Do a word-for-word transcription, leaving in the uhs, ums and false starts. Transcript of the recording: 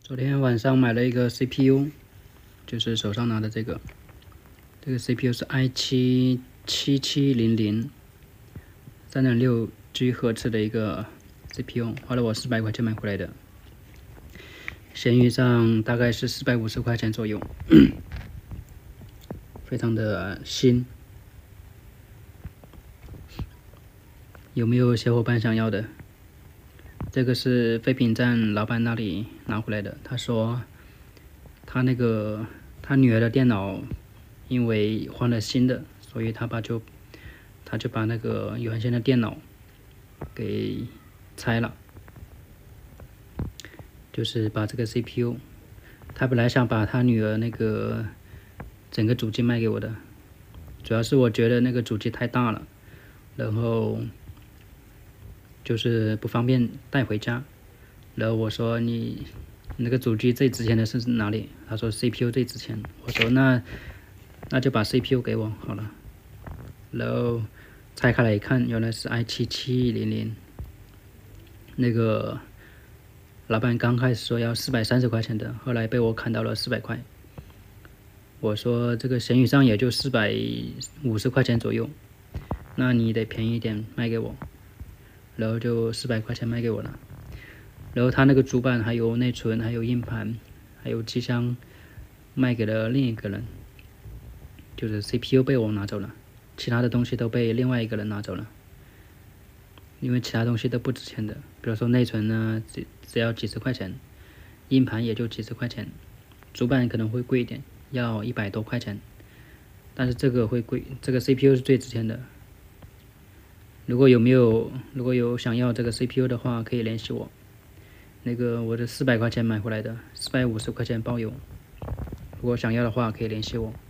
昨天晚上买了一个 C P U， 就是手上拿的这个，这个 C P U 是 i 七七七零零，三点六 G 赫兹的一个 C P U， 花了我四百块钱买回来的，闲鱼上大概是四百五十块钱左右，非常的新。有没有小伙伴想要的？这个是废品站老板那里拿回来的，他说他那个他女儿的电脑因为换了新的，所以他把就他就把那个原先的电脑给拆了，就是把这个 C P U， 他本来想把他女儿那个整个主机卖给我的，主要是我觉得那个主机太大了，然后就是不方便带回家，然后我说你那个主机最值钱的是哪里？他说 C P U 最值钱。我说那那就把 C P U 给我好了。然后拆开来一看，原来是 i 七七零零。那个老板刚开始说要四百三十块钱的，后来被我砍到了四百块。我说这个闲鱼上也就四百五十块钱左右，那你得便宜一点卖给我。然后就四百块钱卖给我了，然后他那个主板还有内存还有硬盘还有机箱卖给了另一个人，就是 C P U 被我拿走了，其他的东西都被另外一个人拿走了，因为其他东西都不值钱的，比如说内存呢只只要几十块钱，硬盘也就几十块钱，主板可能会贵一点，要一百多块钱，但是这个会贵，这个 C P U 是最值钱的。如果有没有如果有想要这个 C P U 的话，可以联系我。那个我是四百块钱买回来的，四百五十块钱包邮。如果想要的话，可以联系我。